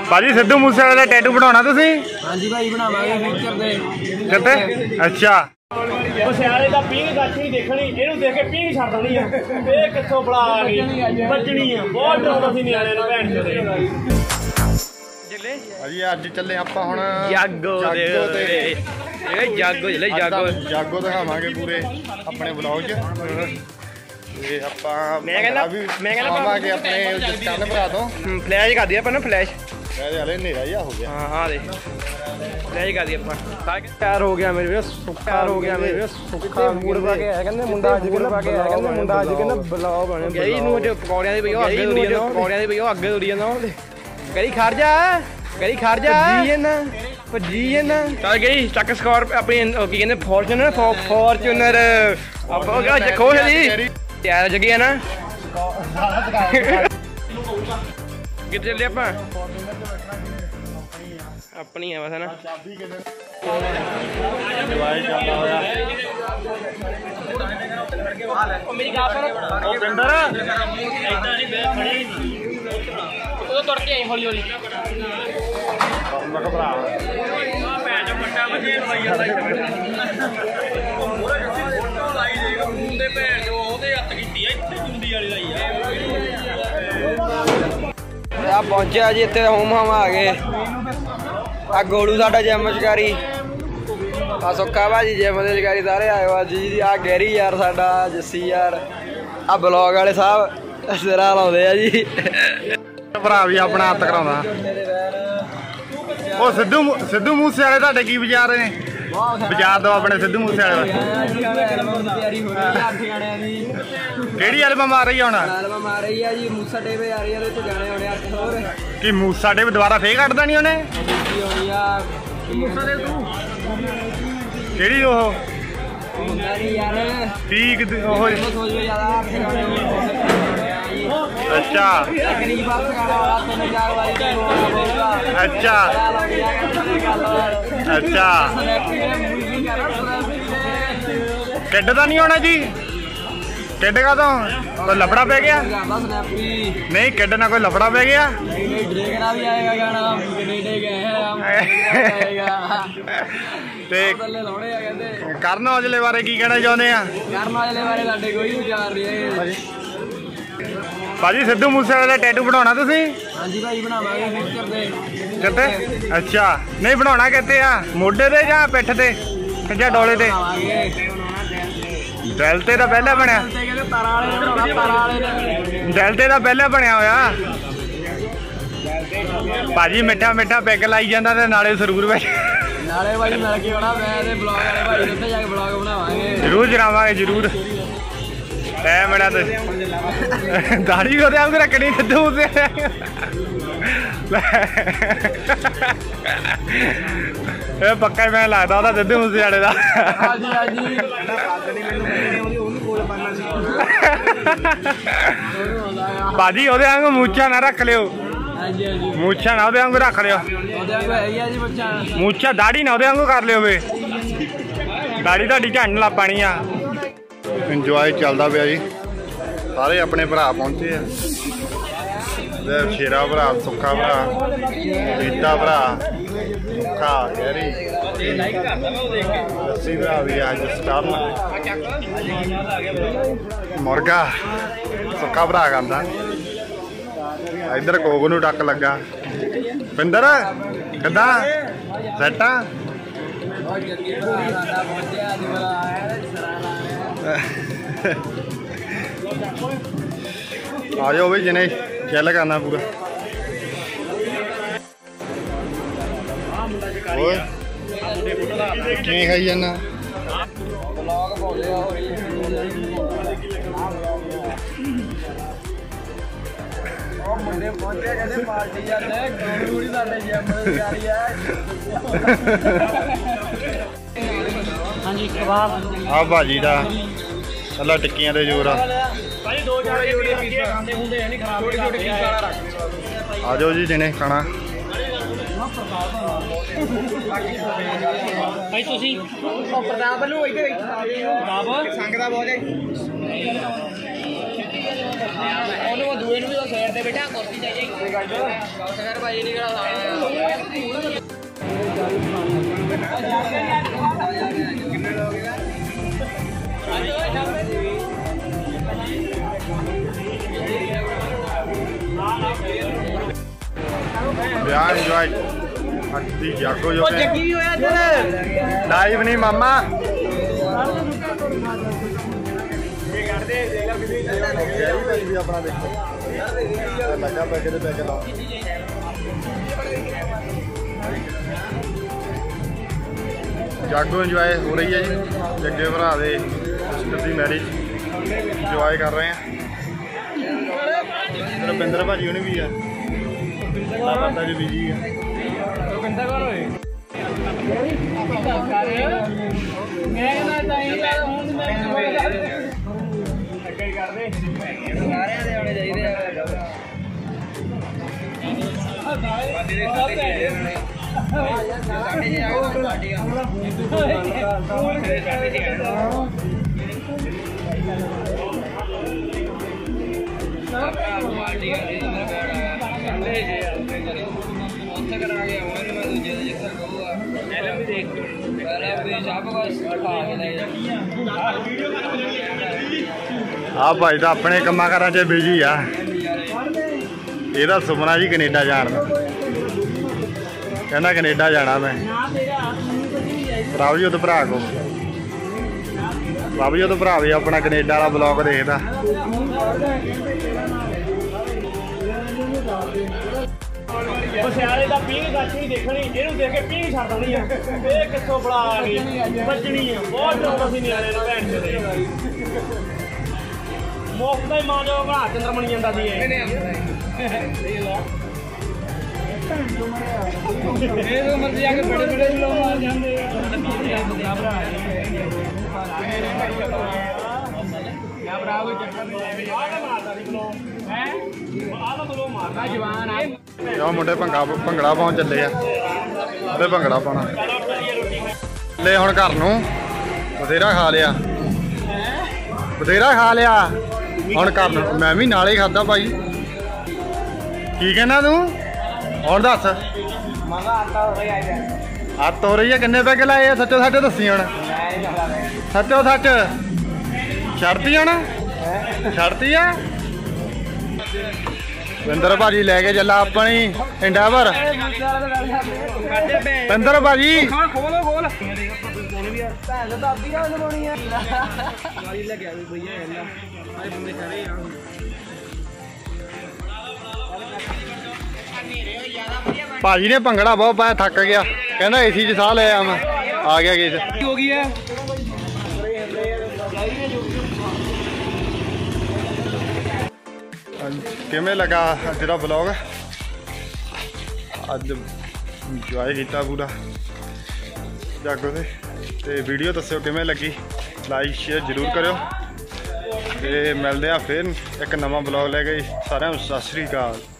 भाजी सिद्धू मूसेवाले का टैटू बनाना तुसी? हाँ जी भाई बनावांगे फ्यूचर दे किते? अच्छा सियाले का पींग गछ नहीं देखनी, इहनू देख के पींग छड्ड देनी है। ये कित्थों बला आ गई बजनी है, बहुत डराउंदा सी निआणे नूं भैन चोद। भाजी अज चले आपां हुण जागो जागो दिखावांगे पूरे अपने ब्लॉग च। ते आपां मैं कहना अपने चंद भरा तो फ्लैश कर दिया अपन फ्लैश हले नेरा ही हो गया। हाँ दे फ्लैश कर दिया अपन तैयार हो गया मेरे सुखा हो गया मेरे सुखा मूड पा के है कहंदे मुंडा अज कहंदा पा के है कहंदे मुंडा अज कहंदा ब्लॉग बने गई नूं जो पकौड़ियां दी भईओ अगे तुरी जांदा पकौड़ियां दी भईओ अगे तुरी जांदा करी खड़ जा जी ना जी ना चल गई चक स्कोर अपनी की कहंदे फॉर्च्यूनर अब खोल दी तैयार जगी है ना कितने चले आप अपनी है बस है ना तुर के आई हौली हौली पहुंचे जी इतने होम हम आ गए आ गोलू साडा जिम शिकारी आ सुक्का भाजी जिम के शिकारी सारे आए हो जी आ गैरी यार साडा जस्सी यार आ ब्लॉग वाले साहब सिरा लाउंदे आ जी भरा भी अपना हत्थ कराउंदा। ओ सिद्धू मूसेवाले तुहाडे की विचार ने? विचार दो अपने सिद्धू मूसेवाले केड़ी एल्बम आ रही है हुण? एल्बम आ रही है जी मूसा डे पे आ रही है तो गाने होने 8 और कि मूसा डे दोबारा फेर कट देनी उन्हें? मूसा डे तू केड़ी ओह ठीक ओह अच्छा अच्छा अच्छा किड का नहीं होना जी? किड का तो कोई लफड़ा पै गया? नहीं किड ना कोई लफड़ा पै गया? ਕਰਨ ਔਜਲੇ ਬਾਰੇ ਕੀ ਕਹਿਣਾ ਚਾਹੁੰਦੇ ਆ? ਕਰਨ ਔਜਲੇ ਬਾਰੇ ਸਾਡੇ ਕੋਈ ਵਿਚਾਰ ਨਹੀਂ ਹੈ ਭਾਜੀ ਸਿੱਧੂ ਮੂਸੇਵਾਲੇ ਦਾ ਟੈਟੂ ਬਣਾਉਣਾ ਤੁਸੀਂ? ਹਾਂਜੀ ਭਾਈ ਬਣਾਵਾਂਗੇ ਫਿਊਚਰ ਦੇ ਕਿੱਥੇ? ਅੱਛਾ ਨਹੀਂ ਬਣਾਉਣਾ ਕਿੱਥੇ ਆ? ਮੋਢੇ ਤੇ ਜਾਂ ਪਿੱਠ ਤੇ ਜਾਂ ਡੋਲੇ ਤੇ? ਦਿਲ ਤੇ ਤਾਂ ਪਹਿਲਾਂ ਬਣਿਆ, ਦਿਲ ਤੇ ਤਾਂ ਪਹਿਲਾਂ ਬਣਿਆ ਹੋਇਆ। ਭਾਜੀ ਮਿੱਠਾ ਮਿੱਠਾ ਪੈਗ ਲਾਈ ਜਾਂਦਾ ਤੇ ਨਾਲੇ ਸਰੂਰ ਵਿੱਚ ਨਾਲੇ ਭਾਈ ਮਿਲ ਕੇ ਆਉਣਾ। ਮੈਂ ਤੇ ਬਲੌਗ ਵਾਲੇ ਭਾਈ ਉੱਥੇ ਜਾ ਕੇ ਬਲੌਗ ਬਣਾਵਾਂਗੇ ਜ਼ਰੂਰ ਜਰਾਵਾਂਗੇ ਜ਼ਰੂਰ। ਐ ਮੇਰਾ ਤੇ ਦਾੜੀ ਉਹਦੇ ਵਾਂਗ ਰੱਖਣੀ ਸਿੱਧੂ ਮੂਸੇ ਇਹ ਪੱਕਾ ਹੀ ਮੈਂ ਲੱਗਦਾ ਉਹਦਾ ਸਿੱਧੂ ਮੂਸੇਵਾਲੇ ਦਾ। ਹਾਂਜੀ ਹਾਂਜੀ ਭਾਜੀ ਉਹਦੇ ਵਾਂਗ ਮੂਛਾਂ ਨਾ ਰੱਖ ਲਿਓ। मूछा ना ਉਹਦੇ ਵਾਂਗੂ ਰੱਖ ਲਿਓ। मूछा दाढ़ी ना ਉਹਦੇ ਵਾਂਗੂ कर लियो वे दाढ़ी ਤੁਹਾਡੀ ਝੰਡ ਲਾ ਪਾਣੀ ਆ। ਇੰਜੋਏ ਚੱਲਦਾ ਪਿਆ ਜੀ ਸਾਰੇ ਆਪਣੇ ਭਰਾ ਪਹੁੰਚੇ ਆ ਸ਼ੇਰਾ ਭਰਾ ਸੁੱਖਾ ਭਰਾ ਰੀਤਾ ਭਰਾ ਸੁੱਖਾ ਗੈਰੀ ਲੱਸੀ ਭਰਾ ਵੀ ਅੱਜ ਸਟਾਰਨ ਮੁਰਗਾ ਸੁੱਖਾ ਭਰਾ ਕਰਦਾ। इधर कोग नूं टक लगा। पिंदर किदा सैट आ जाओ भाई जिन्हें चिल करना पूरा। किवें खाई जाना? मुंडे पहुंचे कहते पार्टी जाते गोलू साडे जिम शिकारी है। हां जी कबाब आ भाजी दा चला टिक्कियां दे जोर आ भाई 2-4 जोड़े पीस खांदे हुंदे नहीं खराब छोटे पीस वाला रख आ जाओ जी जिन्हें खाना। भाई तुसी ओ प्रताप ਨੂੰ ਇੱਥੇ ਪ੍ਰਤਾਪ ਸੰਗ ਦਾ ਬਹੁਤ ਹੈ ਉਹਨੂੰ ਦੂਏ ਨੂੰ ਵੀ ਸਾਈਡ ਤੇ ਬੈਠਾ ਕੁਰਸੀ ਚਾਹੀਏ ਗੱਲ ਕਰ ਭਾਈ ਨਹੀਂ ਕਿਹੜਾ ਵਿਆਹ ਇੰਜੋਏ ਅੱਜ ਦੀ ਜਾਗੋ ਜੋ ਜੱਗੀ ਵੀ ਹੋਇਆ ਇੱਧਰ ਲਾਈਵ ਨਹੀਂ ਮਾਮਾ ਆਪਣਾ ਦੇਖੋ ਲੱਗਾ ਪੈਕੇ ਤੇ ਪੈਕੇ ਲਾ ਜਾਗੋ ਇੰਜੋਏ ਹੋ ਰਹੀ ਹੈ ਜੀ ਜੱਗੇ ਭਰਾ ਦੇ ਸਿਸਟਰ ਦੀ ਮੈਰਿਜ ਇੰਜੋਏ ਕਰ ਰਹੇ ਆ ਰੁਪਿੰਦਰ ਭਾਜੀ ਉਹਨੇ ਵੀ ਆ ਬੰਦਾ ਜੀ ਬੀਜੀ ਆ ਰੁਪਿੰਦਰ ਕੌਣ ਹੋਏ ਮੈਂ ਨਾ ਚਾਹੀਦਾ ਹੁਣ ਮੈਂ ਅੱਗੇ ਕਰਦੇ ਸਾਰਿਆਂ ਦੇ ਆਉਣੇ ਚਾਹੀਦੇ ਆ ਆ ਭਾਈ ਤਾਂ ਆਪਣੇ ਕੰਮਾਂ ਕਾਰਾਂ 'ਚ ਬਿਜੀ ਆ ਇਹਦਾ ਸੁਪਨਾ ਜੀ ਕੈਨੇਡਾ ਜਾਣ ਦਾ ਕਹਿੰਦਾ ਕੈਨੇਡਾ ਜਾਣਾ ਮੈਂ ਪ੍ਰਭਜੋਤ ਭਰਾ ਕੋ ਪ੍ਰਭਜੋਤ ਭਰਾ ਵੀ ਆਪਣਾ ਕੈਨੇਡਾ ਵਾਲਾ ਬਲੌਗ ਦੇਖਦਾ ਸਿਆਲੇ ਦਾ ਪੀਂਘ ਗੱਛ ਨਹੀਂ ਦੇਖਣੀ ਇਹਨੂੰ ਦੇਖ ਕੇ ਪੀਂਘ ਛੱਡ ਦੇਣੀ ਆ ਇਹ ਕਿੱਥੋਂ ਬੜਾ ਆ ਗਈ ਵੱਜਣੀ ਆ ਬਹੁਤ ਡਰ ਅਸੀਂ ਨਿਆਣੇ ਨੂੰ ਭੈਣ ਚੋਦ ਮੁਫਤ ਦਾ ਹੀ ਮਾਂ ਜੋ ਬਣਾ ਚੰਦਰ ਬਣੀ ਜਾਂਦਾ ਸੀ ਇਹ ਤੋਂ ਮਰਜ਼ੀ ਆ ਕੇ ਬੜੇ ਬੜੇ ਲੋਕ ਆ ਜਾਂਦੇ ਆ ਯਾ ਭਰਾ ਕੋਈ ਚੱਕਰ ਨਹੀਂ ਆਹ ਮਾਰਦਾ ਸੀ ਬਲੋ ਹੈ ਆਹ ਬਲੋ ਮਾਰਦਾ ਜਵਾਨ ਆ ਉਹ ਮੁੰਡੇ ਭੰਗੜਾ ਪਾਉਣ ਚੱਲੇ ਆ ਉਹਦੇ ਭੰਗੜਾ ਪਾਉਣਾ ਲੈ ਹੁਣ ਘਰ ਨੂੰ ਬਥੇਰਾ ਖਾ ਲਿਆ ਹੁਣ ਘਰ ਨੂੰ ਮੈਂ ਵੀ ਨਾਲੇ ਹੀ ਖਾਦਾ ਭਾਈ ਕੀ ਕਹਿਣਾ ਤੂੰ ਹੁਣ ਦੱਸ ਹੱਥ ਹੋ ਰਹੀ ਆ ਕਿੰਨੇ ਪੈਕੇ ਲਾਏ ਆ ਸੱਚੋ ਸੱਚ ਦੱਸੀ ਹੁਣ ਸੱਚੋ ਸੱਚ ਛੱਡਤੀ ਹੁਣ ਛੱਡਤੀ ਆ ਵਿੰਦਰ ਭਾਜੀ ਲੈ ਕੇ ਚੱਲਾ ਆਪਣੀ ਇੰਡਾਵਰ ਵਿੰਦਰ ਭਾਜੀ ਖੋਲੋ ਖੋਲ ਭੈਣ ਦਾ ਦਾਦੀ ਨਾਲ ਲਵਾਉਣੀ ਆ ਗਾੜੀ ਲੱਗਿਆ ਵੀ ਭਈਆ ਇਹਨਾਂ ਆਏ ਬੰਦੇ ਖੜੇ ਆ ਭਾਜੀ ਨੇ ਭੰਗੜਾ ਬਹੁਤ ਪਾਇਆ ਥੱਕ ਗਿਆ ਕਹਿੰਦਾ ਏਸੀ 'ਚ ਸਾਹ ਲੈ ਆ ਮੈਂ ਆ ਗਿਆ ਕੇਸ ਹੋ ਗਈ ਹੈ ਕਿਵੇਂ ਲੱਗਾ ਅੱਜ ਦਾ ਵਲੌਗ ਅੱਜ ਇੰਜੋਏ ਕੀਤਾ ਪੂਰਾ ਜਾਗੋ ਤੇ ਵੀਡੀਓ ਦੱਸਿਓ ਕਿਵੇਂ ਲੱਗੀ ਲਾਈਕ ਸ਼ੇਅਰ ਜ਼ਰੂਰ ਕਰਿਓ ਤੇ ਮਿਲਦੇ ਆ ਫਿਰ ਇੱਕ ਨਵਾਂ ਵਲੌਗ ਲੈ ਕੇ ਸਾਰਿਆਂ ਨੂੰ ਸਤਿ ਸ਼੍ਰੀ ਅਕਾਲ।